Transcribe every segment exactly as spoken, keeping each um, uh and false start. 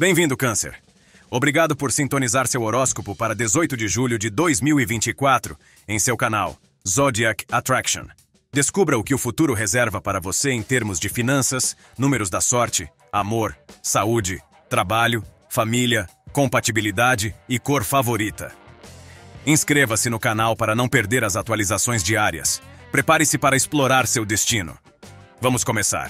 Bem-vindo, Câncer. Obrigado por sintonizar seu horóscopo para dezoito de julho de dois mil e vinte e quatro em seu canal Zodiac Attraction. Descubra o que o futuro reserva para você em termos de finanças, números da sorte, amor, saúde, trabalho, família, compatibilidade e cor favorita. Inscreva-se no canal para não perder as atualizações diárias. Prepare-se para explorar seu destino. Vamos começar.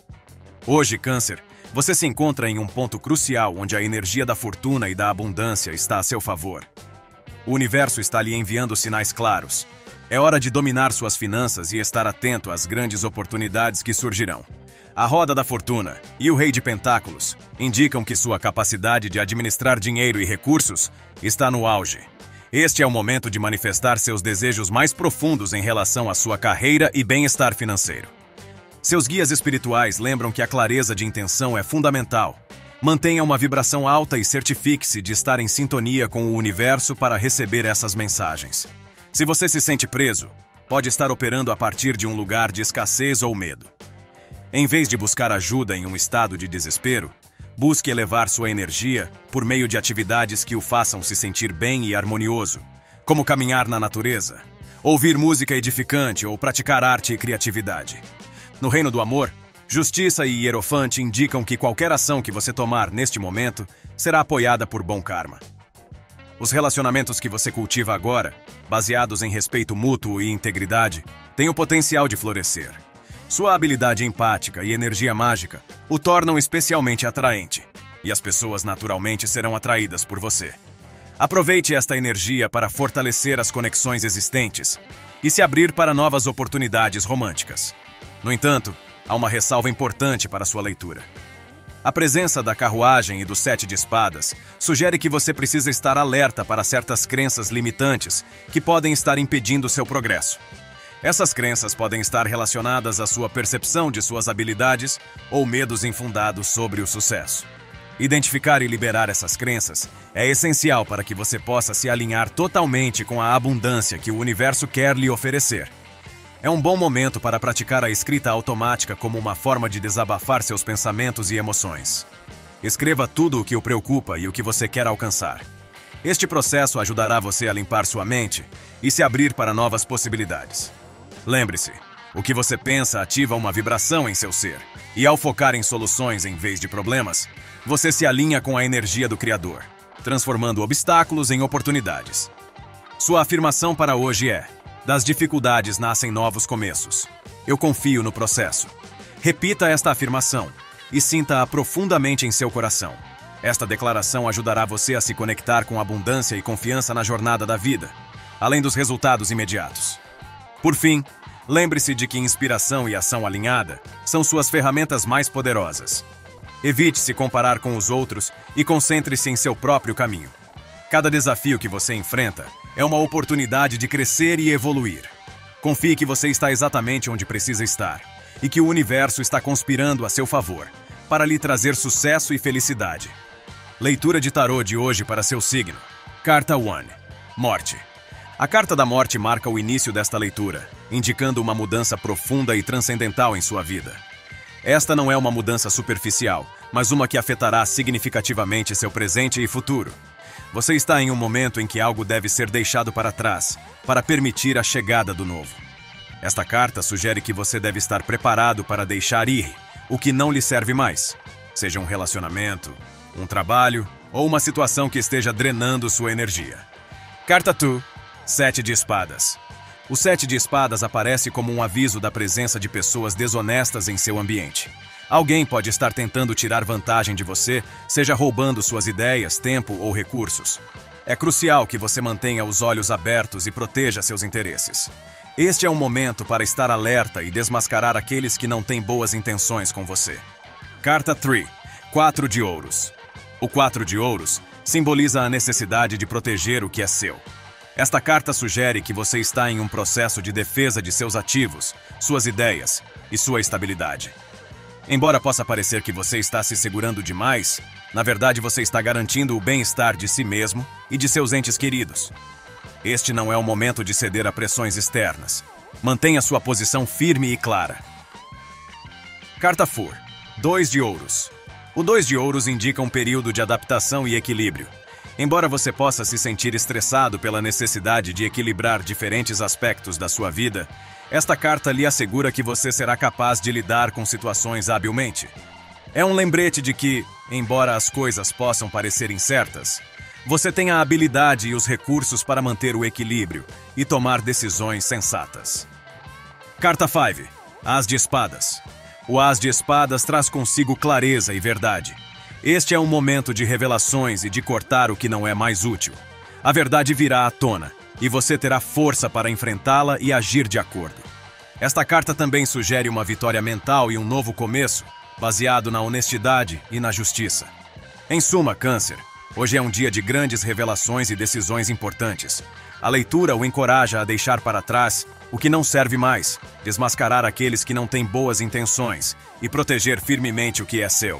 Hoje, Câncer, você se encontra em um ponto crucial onde a energia da fortuna e da abundância está a seu favor. O universo está lhe enviando sinais claros. É hora de dominar suas finanças e estar atento às grandes oportunidades que surgirão. A roda da fortuna e o rei de pentáculos indicam que sua capacidade de administrar dinheiro e recursos está no auge. Este é o momento de manifestar seus desejos mais profundos em relação à sua carreira e bem-estar financeiro. Seus guias espirituais lembram que a clareza de intenção é fundamental. Mantenha uma vibração alta e certifique-se de estar em sintonia com o universo para receber essas mensagens. Se você se sente preso, pode estar operando a partir de um lugar de escassez ou medo. Em vez de buscar ajuda em um estado de desespero, busque elevar sua energia por meio de atividades que o façam se sentir bem e harmonioso, como caminhar na natureza, ouvir música edificante ou praticar arte e criatividade. No reino do amor, Justiça e Hierofante indicam que qualquer ação que você tomar neste momento será apoiada por bom karma. Os relacionamentos que você cultiva agora, baseados em respeito mútuo e integridade, têm o potencial de florescer. Sua habilidade empática e energia mágica o tornam especialmente atraente, e as pessoas naturalmente serão atraídas por você. Aproveite esta energia para fortalecer as conexões existentes e se abrir para novas oportunidades românticas. No entanto, há uma ressalva importante para sua leitura. A presença da carruagem e do sete de espadas sugere que você precisa estar alerta para certas crenças limitantes que podem estar impedindo seu progresso. Essas crenças podem estar relacionadas à sua percepção de suas habilidades ou medos infundados sobre o sucesso. Identificar e liberar essas crenças é essencial para que você possa se alinhar totalmente com a abundância que o universo quer lhe oferecer. É um bom momento para praticar a escrita automática como uma forma de desabafar seus pensamentos e emoções. Escreva tudo o que o preocupa e o que você quer alcançar. Este processo ajudará você a limpar sua mente e se abrir para novas possibilidades. Lembre-se, o que você pensa ativa uma vibração em seu ser, e ao focar em soluções em vez de problemas, você se alinha com a energia do Criador, transformando obstáculos em oportunidades. Sua afirmação para hoje é: das dificuldades nascem novos começos. Eu confio no processo. Repita esta afirmação e sinta-a profundamente em seu coração. Esta declaração ajudará você a se conectar com abundância e confiança na jornada da vida, além dos resultados imediatos. Por fim, lembre-se de que inspiração e ação alinhada são suas ferramentas mais poderosas. Evite se comparar com os outros e concentre-se em seu próprio caminho. Cada desafio que você enfrenta é uma oportunidade de crescer e evoluir. Confie que você está exatamente onde precisa estar e que o universo está conspirando a seu favor para lhe trazer sucesso e felicidade. Leitura de tarô de hoje para seu signo. Carta um. Morte. A carta da morte marca o início desta leitura, indicando uma mudança profunda e transcendental em sua vida. Esta não é uma mudança superficial, mas uma que afetará significativamente seu presente e futuro. Você está em um momento em que algo deve ser deixado para trás, para permitir a chegada do novo. Esta carta sugere que você deve estar preparado para deixar ir o que não lhe serve mais, seja um relacionamento, um trabalho ou uma situação que esteja drenando sua energia. Carta dois. Sete de espadas. O sete de espadas aparece como um aviso da presença de pessoas desonestas em seu ambiente. Alguém pode estar tentando tirar vantagem de você, seja roubando suas ideias, tempo ou recursos. É crucial que você mantenha os olhos abertos e proteja seus interesses. Este é um momento para estar alerta e desmascarar aqueles que não têm boas intenções com você. Carta três. Quatro de ouros. O quatro de ouros simboliza a necessidade de proteger o que é seu. Esta carta sugere que você está em um processo de defesa de seus ativos, suas ideias e sua estabilidade. Embora possa parecer que você está se segurando demais, na verdade você está garantindo o bem-estar de si mesmo e de seus entes queridos. Este não é o momento de ceder a pressões externas. Mantenha sua posição firme e clara. Carta quatro. Dois de ouros. O dois de ouros indica um período de adaptação e equilíbrio. Embora você possa se sentir estressado pela necessidade de equilibrar diferentes aspectos da sua vida, esta carta lhe assegura que você será capaz de lidar com situações habilmente. É um lembrete de que, embora as coisas possam parecer incertas, você tem a habilidade e os recursos para manter o equilíbrio e tomar decisões sensatas. Carta cinco. As de Espadas. O As de Espadas traz consigo clareza e verdade. Este é um momento de revelações e de cortar o que não é mais útil. A verdade virá à tona, e você terá força para enfrentá-la e agir de acordo. Esta carta também sugere uma vitória mental e um novo começo, baseado na honestidade e na justiça. Em suma, Câncer, hoje é um dia de grandes revelações e decisões importantes. A leitura o encoraja a deixar para trás o que não serve mais, desmascarar aqueles que não têm boas intenções e proteger firmemente o que é seu.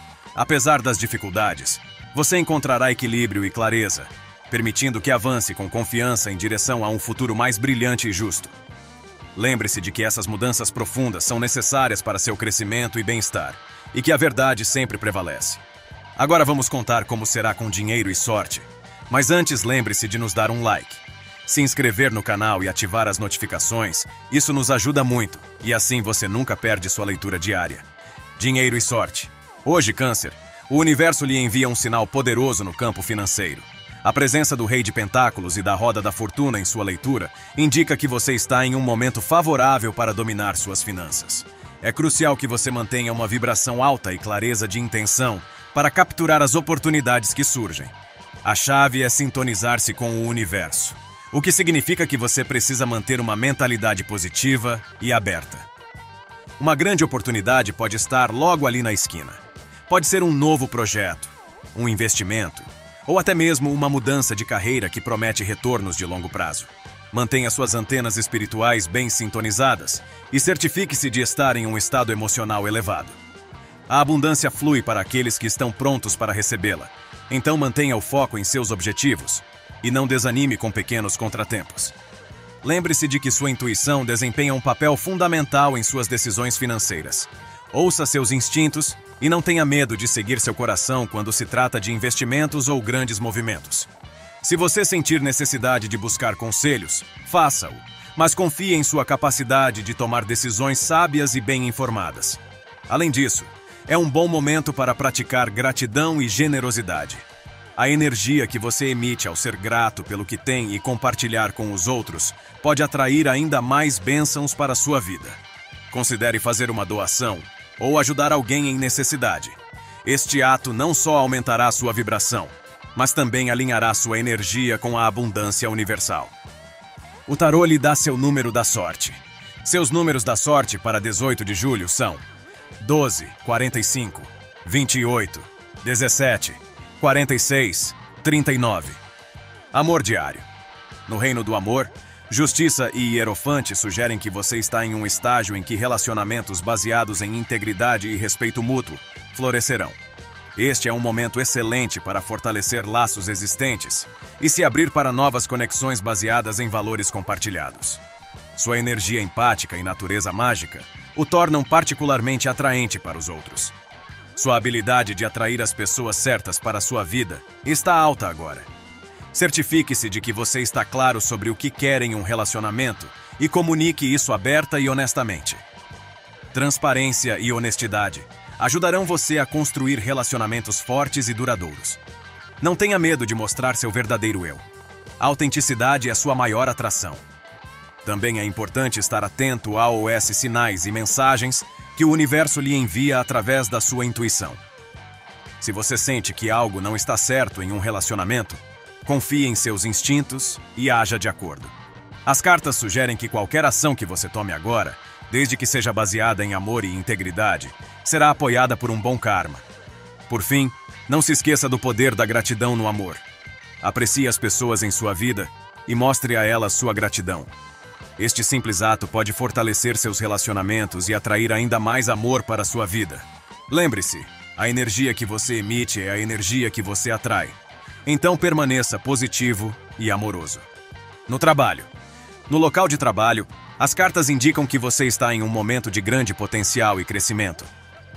Apesar das dificuldades, você encontrará equilíbrio e clareza, permitindo que avance com confiança em direção a um futuro mais brilhante e justo. Lembre-se de que essas mudanças profundas são necessárias para seu crescimento e bem-estar, e que a verdade sempre prevalece. Agora vamos contar como será com dinheiro e sorte, mas antes lembre-se de nos dar um like. Se inscrever no canal e ativar as notificações, isso nos ajuda muito, e assim você nunca perde sua leitura diária. Dinheiro e sorte. Hoje, Câncer, o universo lhe envia um sinal poderoso no campo financeiro. A presença do Rei de Pentáculos e da Roda da Fortuna em sua leitura indica que você está em um momento favorável para dominar suas finanças. É crucial que você mantenha uma vibração alta e clareza de intenção para capturar as oportunidades que surgem. A chave é sintonizar-se com o universo, o que significa que você precisa manter uma mentalidade positiva e aberta. Uma grande oportunidade pode estar logo ali na esquina. Pode ser um novo projeto, um investimento, ou até mesmo uma mudança de carreira que promete retornos de longo prazo. Mantenha suas antenas espirituais bem sintonizadas e certifique-se de estar em um estado emocional elevado. A abundância flui para aqueles que estão prontos para recebê-la, então mantenha o foco em seus objetivos e não desanime com pequenos contratempos. Lembre-se de que sua intuição desempenha um papel fundamental em suas decisões financeiras. Ouça seus instintos e não tenha medo de seguir seu coração quando se trata de investimentos ou grandes movimentos. Se você sentir necessidade de buscar conselhos, faça-o, mas confie em sua capacidade de tomar decisões sábias e bem informadas. Além disso, é um bom momento para praticar gratidão e generosidade. A energia que você emite ao ser grato pelo que tem e compartilhar com os outros pode atrair ainda mais bênçãos para a sua vida. Considere fazer uma doação ou ajudar alguém em necessidade. Este ato não só aumentará sua vibração, mas também alinhará sua energia com a abundância universal. O tarô lhe dá seu número da sorte. Seus números da sorte para dezoito de julho são doze, quarenta e cinco, vinte e oito, dezessete, quarenta e seis, trinta e nove. Amor diário. No reino do amor, Justiça e Hierofante sugerem que você está em um estágio em que relacionamentos baseados em integridade e respeito mútuo florescerão. Este é um momento excelente para fortalecer laços existentes e se abrir para novas conexões baseadas em valores compartilhados. Sua energia empática e natureza mágica o tornam particularmente atraente para os outros. Sua habilidade de atrair as pessoas certas para a sua vida está alta agora. Certifique-se de que você está claro sobre o que quer em um relacionamento e comunique isso aberta e honestamente. Transparência e honestidade ajudarão você a construir relacionamentos fortes e duradouros. Não tenha medo de mostrar seu verdadeiro eu. A autenticidade é sua maior atração. Também é importante estar atento aos sinais e mensagens que o universo lhe envia através da sua intuição. Se você sente que algo não está certo em um relacionamento, confie em seus instintos e haja de acordo. As cartas sugerem que qualquer ação que você tome agora, desde que seja baseada em amor e integridade, será apoiada por um bom karma. Por fim, não se esqueça do poder da gratidão no amor. Aprecie as pessoas em sua vida e mostre a elas sua gratidão. Este simples ato pode fortalecer seus relacionamentos e atrair ainda mais amor para a sua vida. Lembre-se, a energia que você emite é a energia que você atrai. Então permaneça positivo e amoroso. No trabalho. No local de trabalho, as cartas indicam que você está em um momento de grande potencial e crescimento.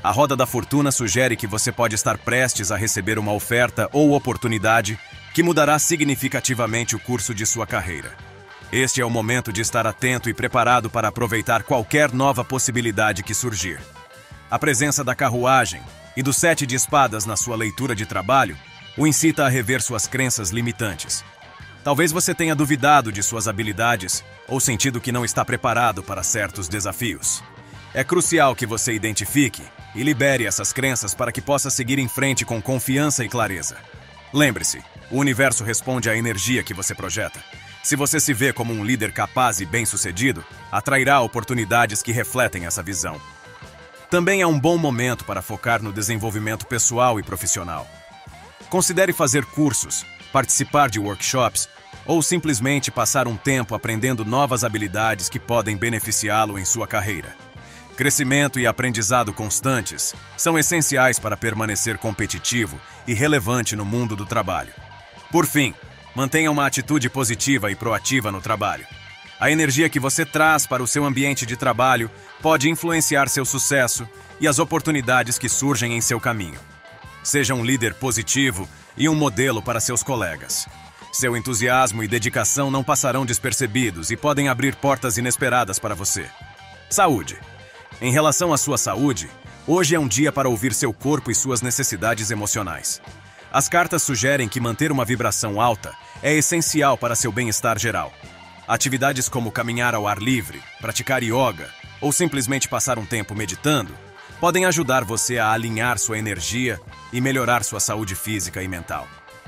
A roda da fortuna sugere que você pode estar prestes a receber uma oferta ou oportunidade que mudará significativamente o curso de sua carreira. Este é o momento de estar atento e preparado para aproveitar qualquer nova possibilidade que surgir. A presença da carruagem e do sete de espadas na sua leitura de trabalho o incita a rever suas crenças limitantes. Talvez você tenha duvidado de suas habilidades ou sentido que não está preparado para certos desafios. É crucial que você identifique e libere essas crenças para que possa seguir em frente com confiança e clareza. Lembre-se, o universo responde à energia que você projeta. Se você se vê como um líder capaz e bem-sucedido, atrairá oportunidades que refletem essa visão. Também é um bom momento para focar no desenvolvimento pessoal e profissional. Considere fazer cursos, participar de workshops ou simplesmente passar um tempo aprendendo novas habilidades que podem beneficiá-lo em sua carreira. Crescimento e aprendizado constantes são essenciais para permanecer competitivo e relevante no mundo do trabalho. Por fim, mantenha uma atitude positiva e proativa no trabalho. A energia que você traz para o seu ambiente de trabalho pode influenciar seu sucesso e as oportunidades que surgem em seu caminho. Seja um líder positivo e um modelo para seus colegas. Seu entusiasmo e dedicação não passarão despercebidos e podem abrir portas inesperadas para você. Saúde. Em relação à sua saúde, hoje é um dia para ouvir seu corpo e suas necessidades emocionais. As cartas sugerem que manter uma vibração alta é essencial para seu bem-estar geral. Atividades como caminhar ao ar livre, praticar yoga ou simplesmente passar um tempo meditando podem ajudar você a alinhar sua energia e melhorar sua saúde física e mental.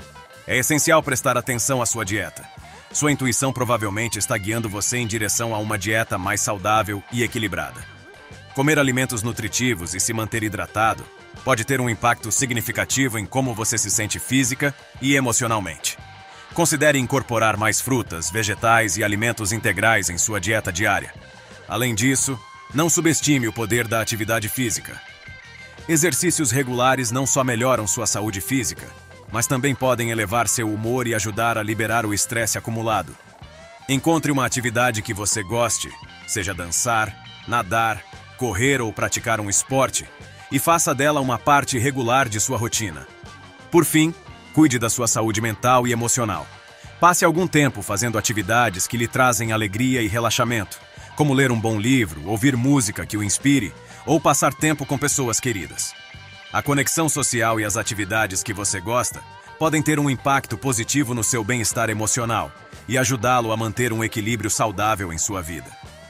É essencial prestar atenção à sua dieta. Sua intuição provavelmente está guiando você em direção a uma dieta mais saudável e equilibrada. Comer alimentos nutritivos e se manter hidratado pode ter um impacto significativo em como você se sente física e emocionalmente. Considere incorporar mais frutas, vegetais e alimentos integrais em sua dieta diária. Além disso, não subestime o poder da atividade física. Exercícios regulares não só melhoram sua saúde física, mas também podem elevar seu humor e ajudar a liberar o estresse acumulado. Encontre uma atividade que você goste, seja dançar, nadar, correr ou praticar um esporte, e faça dela uma parte regular de sua rotina. Por fim, cuide da sua saúde mental e emocional. Passe algum tempo fazendo atividades que lhe trazem alegria e relaxamento, como ler um bom livro, ouvir música que o inspire ou passar tempo com pessoas queridas. A conexão social e as atividades que você gosta podem ter um impacto positivo no seu bem-estar emocional e ajudá-lo a manter um equilíbrio saudável em sua vida.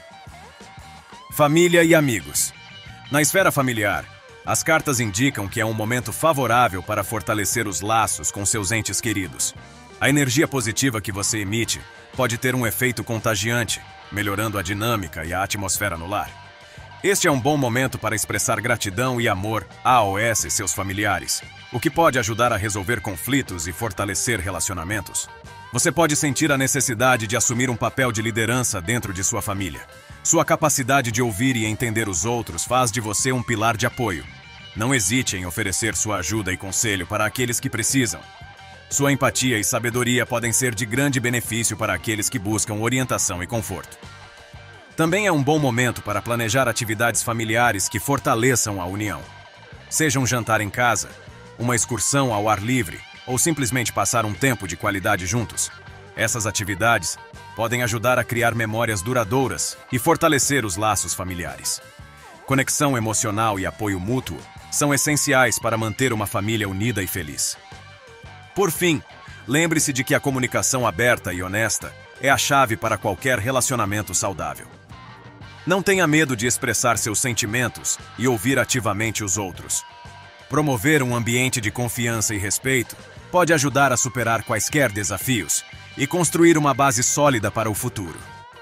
Família e amigos. Na esfera familiar, as cartas indicam que é um momento favorável para fortalecer os laços com seus entes queridos. A energia positiva que você emite pode ter um efeito contagiante, melhorando a dinâmica e a atmosfera no lar. Este é um bom momento para expressar gratidão e amor a você e seus familiares, o que pode ajudar a resolver conflitos e fortalecer relacionamentos. Você pode sentir a necessidade de assumir um papel de liderança dentro de sua família. Sua capacidade de ouvir e entender os outros faz de você um pilar de apoio. Não hesite em oferecer sua ajuda e conselho para aqueles que precisam. Sua empatia e sabedoria podem ser de grande benefício para aqueles que buscam orientação e conforto. Também é um bom momento para planejar atividades familiares que fortaleçam a união. Seja um jantar em casa, uma excursão ao ar livre ou simplesmente passar um tempo de qualidade juntos. Essas atividades podem ajudar a criar memórias duradouras e fortalecer os laços familiares. Conexão emocional e apoio mútuo são essenciais para manter uma família unida e feliz. Por fim, lembre-se de que a comunicação aberta e honesta é a chave para qualquer relacionamento saudável. Não tenha medo de expressar seus sentimentos e ouvir ativamente os outros. Promover um ambiente de confiança e respeito pode ajudar a superar quaisquer desafios e construir uma base sólida para o futuro.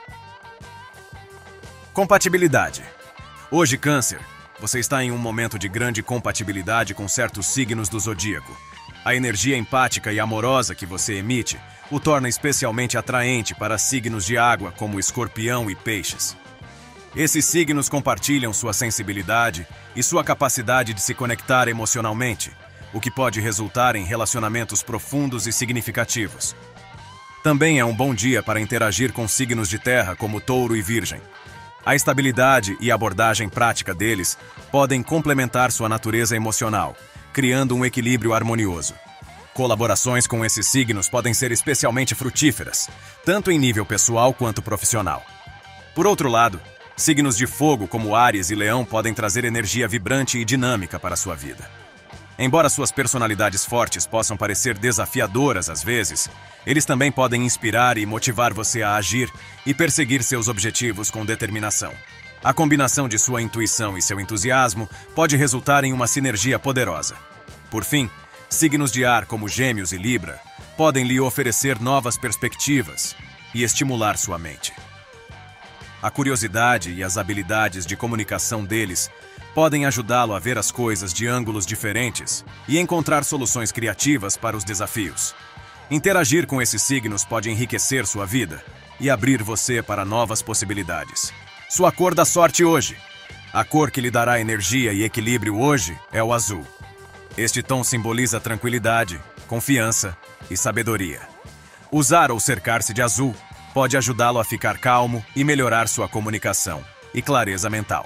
Compatibilidade. Hoje, Câncer, você está em um momento de grande compatibilidade com certos signos do zodíaco. A energia empática e amorosa que você emite o torna especialmente atraente para signos de água como Escorpião e Peixes. Esses signos compartilham sua sensibilidade e sua capacidade de se conectar emocionalmente, o que pode resultar em relacionamentos profundos e significativos. Também é um bom dia para interagir com signos de terra como Touro e Virgem. A estabilidade e abordagem prática deles podem complementar sua natureza emocional, criando um equilíbrio harmonioso. Colaborações com esses signos podem ser especialmente frutíferas, tanto em nível pessoal quanto profissional. Por outro lado, signos de fogo como Áries e Leão podem trazer energia vibrante e dinâmica para a sua vida. Embora suas personalidades fortes possam parecer desafiadoras às vezes, eles também podem inspirar e motivar você a agir e perseguir seus objetivos com determinação. A combinação de sua intuição e seu entusiasmo pode resultar em uma sinergia poderosa. Por fim, signos de ar como Gêmeos e Libra podem lhe oferecer novas perspectivas e estimular sua mente. A curiosidade e as habilidades de comunicação deles podem ajudá-lo a ver as coisas de ângulos diferentes e encontrar soluções criativas para os desafios. Interagir com esses signos pode enriquecer sua vida e abrir você para novas possibilidades. Sua cor da sorte hoje. A cor que lhe dará energia e equilíbrio hoje é o azul. Este tom simboliza tranquilidade, confiança e sabedoria. Usar ou cercar-se de azul pode ajudá-lo a ficar calmo e melhorar sua comunicação e clareza mental.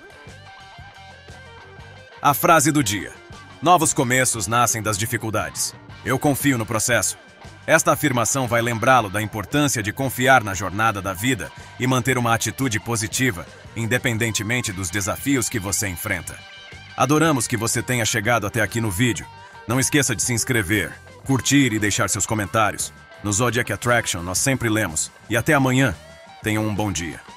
A frase do dia: novos começos nascem das dificuldades. Eu confio no processo. Esta afirmação vai lembrá-lo da importância de confiar na jornada da vida e manter uma atitude positiva, independentemente dos desafios que você enfrenta. Adoramos que você tenha chegado até aqui no vídeo. Não esqueça de se inscrever, curtir e deixar seus comentários. No Zodiac Attraction nós sempre lemos. E até amanhã. Tenham um bom dia.